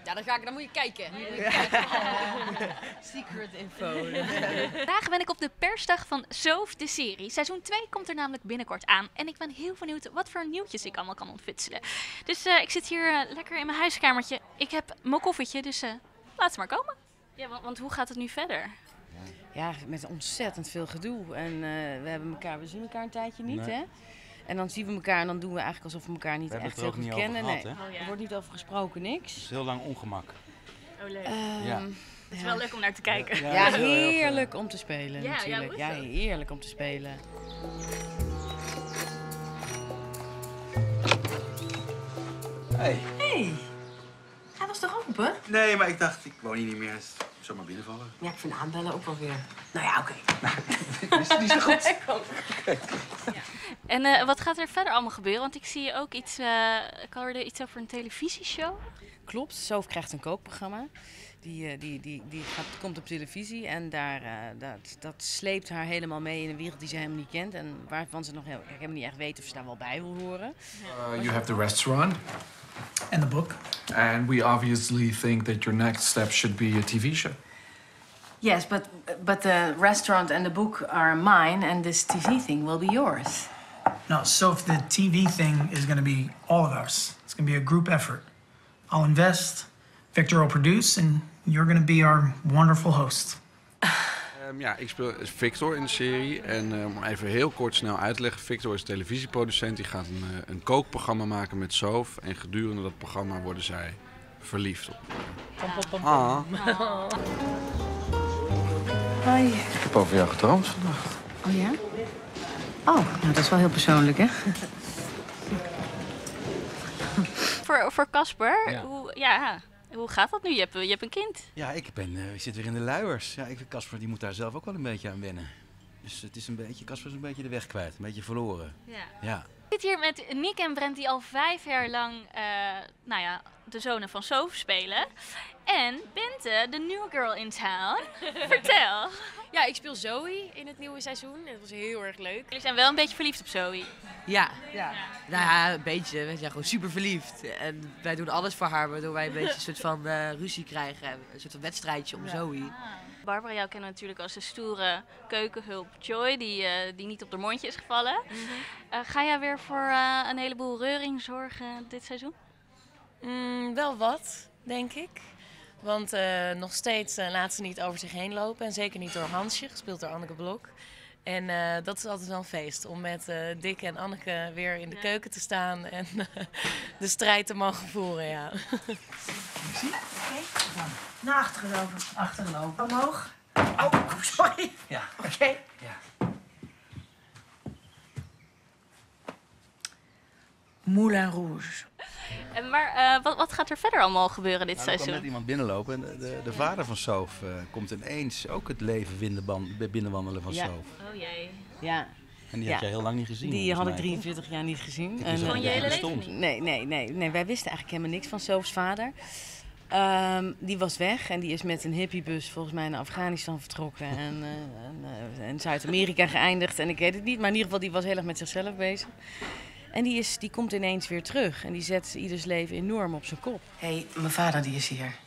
Ja, dan moet je kijken. Secret info. Vandaag ben ik op de persdag van Soof, de serie. Seizoen 2 komt er namelijk binnenkort aan. En ik ben heel benieuwd wat voor nieuwtjes ik allemaal kan ontfutselen. Dus ik zit hier lekker in mijn huiskamertje. Ik heb mijn koffietje, dus laat ze maar komen. Ja, want hoe gaat het nu verder? Ja, met ontzettend veel gedoe. En we zien elkaar een tijdje niet, hè? En dan zien we elkaar en dan doen we eigenlijk alsof we elkaar niet echt heel goed kennen. Gehad, nee, hè? er wordt niet over gesproken, niks. Het is heel lang ongemak. Oh, leuk. Ja. Het is wel leuk om naar te kijken. Ja, heerlijk om te spelen Ja, natuurlijk. ja, Ja, heerlijk om te spelen. Hey. Hey, hij was toch open? Nee, maar ik dacht, ik woon hier niet meer. Zomaar binnenvallen. Ja, ik vind aanbellen ook wel weer. Nou ja, oké. Die is toch goed? En wat gaat er verder allemaal gebeuren? Want ik zie ook iets, ik hoorde iets over een televisieshow. Klopt, Soof krijgt een kookprogramma. Komt op televisie en dat sleept haar helemaal mee in een wereld die ze helemaal niet kent. En waarvan ze nog helemaal niet echt weet of ze daar wel bij wil horen. You have the restaurant and the book. And we obviously think that your next step should be a TV show. Yes, but the restaurant and the book are mine, and this TV thing will be yours. No, so if the TV thing is going to be all of ours. It's going to be a group effort. I'll invest, Victor will produce, and you're going to be our wonderful host. Ja, ik speel Victor in de serie. En om even heel kort snel uit te leggen. Victor is televisieproducent. Die gaat een kookprogramma maken met Soof. En gedurende dat programma worden zij verliefd op. Hoi. Ik heb over jou gedroomd vannacht. Oh ja? Oh, nou dat is wel heel persoonlijk, hè? Voor Casper, Ja. hoe gaat dat nu? Je hebt een kind. Ja, ik zit weer in de luiers. Ja, ik vind Casper die moet daar zelf ook wel een beetje aan wennen. Dus het is Casper is een beetje de weg kwijt, een beetje verloren. Ja. Ik zit hier met Nick en Brent die al 5 jaar lang de zonen van Soof spelen. En Bente, de new girl in town. Vertel. Ja, ik speel Zoe in het nieuwe seizoen. Het was heel erg leuk. Jullie zijn wel een beetje verliefd op Zoe. Ja. Nou ja, een beetje. We zijn gewoon super verliefd. En wij doen alles voor haar, waardoor wij een beetje een soort van ruzie krijgen. Een soort van wedstrijdje om Zoe. Barbara, jou kennen we natuurlijk als de stoere keukenhulp Joy, die niet op de mondje is gevallen. Ga jij weer voor een heleboel reuring zorgen dit seizoen? Wel wat, denk ik. Want nog steeds laat ze niet over zich heen lopen. En zeker niet door Hansje, gespeeld door Anneke Blok. En dat is altijd wel een feest. Om met Dick en Anneke weer in de keuken te staan. En de strijd te mogen voeren, ja. Zie? Oké. Naar achteren lopen. Achteren lopen. Omhoog. Oh, sorry. Ja. Oké. Ja. Moulin Rouge. Maar wat gaat er verder allemaal gebeuren dit Er kwam seizoen? net iemand binnenlopen en de vader van Soof komt ineens ook het leven binnenwandelen van Soof. Oh jee. Ja. En die had jij heel lang niet gezien. Die had ik volgens mij, 43 jaar niet gezien. En Gewoon je hele leven bestond. niet? Nee, wij wisten eigenlijk helemaal niks van Soofs vader. Die was weg en die is met een hippiebus volgens mij naar Afghanistan vertrokken en Zuid-Amerika geëindigd. En ik weet het niet, maar in ieder geval die was heel erg met zichzelf bezig. En die komt ineens weer terug en die zet ieders leven enorm op zijn kop. Hé, mijn vader die is hier.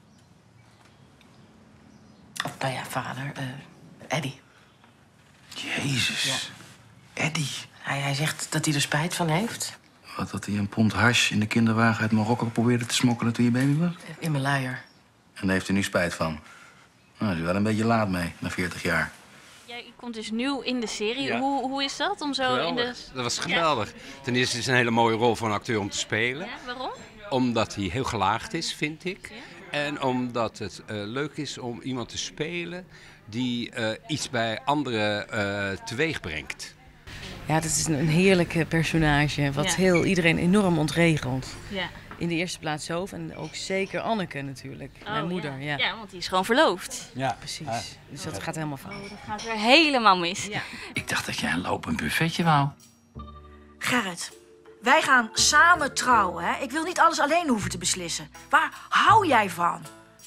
Of, nou ja, vader. Eddie. Jezus. Eddie. Hij zegt dat hij er spijt van heeft. Wat, dat hij een pond hash in de kinderwagen uit Marokko probeerde te smokkelen toen je baby was? In mijn luier. En daar heeft hij nu spijt van. Nou, daar is hij wel een beetje laat mee, na 40 jaar. Jij komt dus nieuw in de serie. Ja. Hoe is dat om zo Geweldig. in de... Dat was geweldig. Ten eerste is het een hele mooie rol voor een acteur om te spelen. Ja, waarom? Omdat hij heel gelaagd is, vind ik. En omdat het leuk is om iemand te spelen die iets bij anderen teweeg brengt. Ja, dat is een heerlijke personage wat iedereen enorm ontregelt. Ja. In de eerste plaats Soof en ook zeker Anneke natuurlijk, mijn moeder. Ja. Ja, want die is gewoon verloofd. Ja, Precies. Dus dat gaat helemaal fout. Dat gaat weer helemaal mis. Ja. Ik dacht dat jij een lopend buffetje wou. Gerrit, wij gaan samen trouwen, hè? Ik wil niet alles alleen hoeven te beslissen. Waar hou jij van?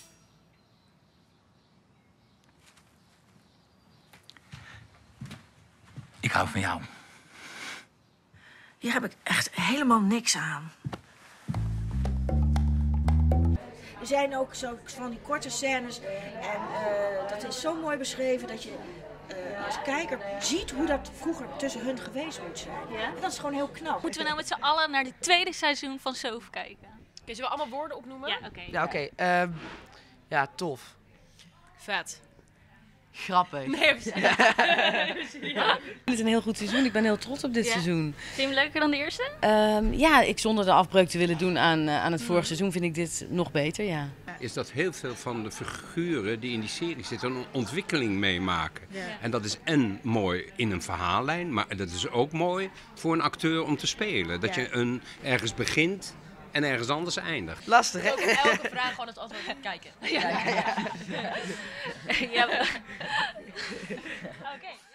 Ik hou van jou. Hier heb ik echt helemaal niks aan. Er zijn ook zo van die korte scènes. En dat is zo mooi beschreven dat je als kijker ziet hoe dat vroeger tussen hun geweest moet zijn. Ja? En dat is gewoon heel knap. Moeten we nou met z'n allen naar het tweede seizoen van Soof kijken? Kun je wel allemaal woorden opnoemen? Ja, oké. Ja, oké. Ja, tof. Vet. Grappig. Nee, Ik vind het een heel goed seizoen. Ik ben heel trots op dit seizoen. Vind je hem leuker dan de eerste? Ja, zonder de afbreuk te willen doen aan het vorige seizoen vind ik dit nog beter, ja. Is dat heel veel van de figuren die in die serie zitten een ontwikkeling meemaken. Ja. En dat is en mooi in een verhaallijn, maar dat is ook mooi voor een acteur om te spelen. Dat je ergens begint en ergens anders eindigt. Lastig, hè? Ook elke vraag gewoon het antwoord kijken. Ja. Oké.